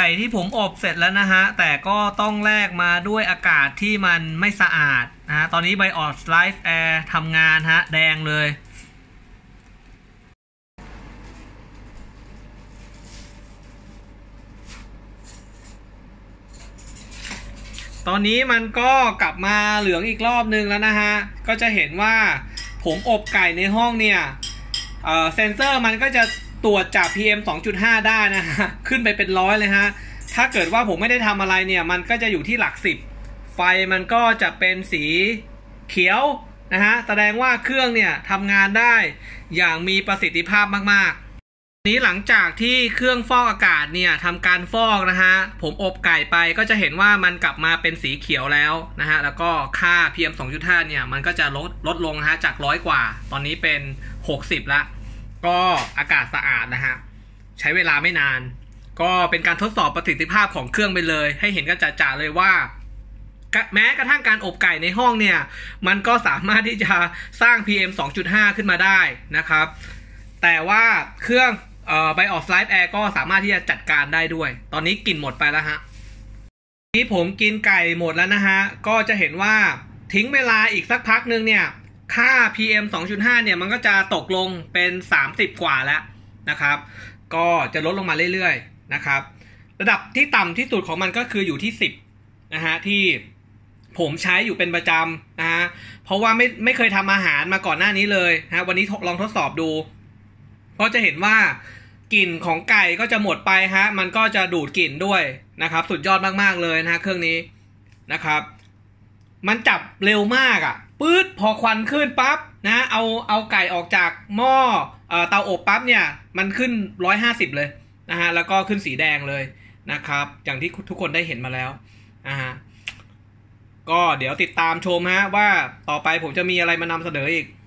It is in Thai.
ก่ที่ผมอบเสร็จแล้วนะฮะแต่ก็ต้องแลกมาด้วยอากาศที่มันไม่สะอาดนะฮะตอนนี้ BIOS Live Air ทำงานฮะแดงเลยตอนนี้มันก็กลับมาเหลืองอีกรอบนึงแล้วนะฮะก็จะเห็นว่าผมอบไก่ในห้องเนี่ยเซนเซอร์มันก็จะตรวจจับ PM 2.5 ได้นะฮะขึ้นไปเป็น100เลยฮะถ้าเกิดว่าผมไม่ได้ทำอะไรเนี่ยมันก็จะอยู่ที่หลัก10ไฟมันก็จะเป็นสีเขียวนะฮะแสดงว่าเครื่องเนี่ยทำงานได้อย่างมีประสิทธิภาพมากๆนี้หลังจากที่เครื่องฟอกอากาศเนี่ยทำการฟอกนะฮะผมอบไก่ไปก็จะเห็นว่ามันกลับมาเป็นสีเขียวแล้วนะฮะแล้วก็ค่า PM 2.5 เนี่ยมันก็จะลดลงนะฮะจาก100กว่าตอนนี้เป็น60ละก็อากาศสะอาดนะฮะใช้เวลาไม่นานก็เป็นการทดสอบประสิทธิภาพของเครื่องไปเลยให้เห็นกันจ่าๆเลยว่าแม้กระทั่งการอบไก่ในห้องเนี่ยมันก็สามารถที่จะสร้าง PM 2.5 ขึ้นมาได้นะครับแต่ว่าเครื่องBIOS Live Air ก็สามารถที่จะจัดการได้ด้วยตอนนี้กลิ่นหมดไปแล้วฮะนี้ผมกินไก่หมดแล้วนะฮะก็จะเห็นว่าทิ้งเวลาอีกสักพักนึงเนี่ยค่า PM 2.5 เนี่ยมันก็จะตกลงเป็น30กว่าแล้วนะครับก็จะลดลงมาเรื่อยๆนะครับระดับที่ต่ำที่สุดของมันก็คืออยู่ที่10นะฮะที่ผมใช้อยู่เป็นประจำนะฮะเพราะว่าไม่เคยทำอาหารมาก่อนหน้านี้เลยนะวันนี้ลองทดสอบดูก็จะเห็นว่ากลิ่นของไก่ก็จะหมดไปฮะมันก็จะดูดกลิ่นด้วยนะครับสุดยอดมากๆเลยนะเครื่องนี้นะครับมันจับเร็วมากอ่ะปื๊ดพอควันขึ้นปั๊บนะเอาไก่ออกจากหม้อเตาอบปั๊บเนี่ยมันขึ้น150เลยนะฮะแล้วก็ขึ้นสีแดงเลยนะครับอย่างที่ทุกคนได้เห็นมาแล้วนะฮะก็เดี๋ยวติดตามชมฮะว่าต่อไปผมจะมีอะไรมานำเสนออีก